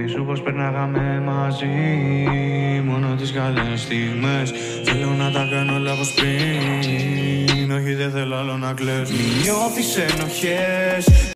σου πως περνάγαμε μαζί. Μόνο τις καλές στιγμές θέλω να τα κάνω όλα όπως πριν. Όχι δεν θέλω άλλο να κλαις. Μη νιώθεις ενοχές.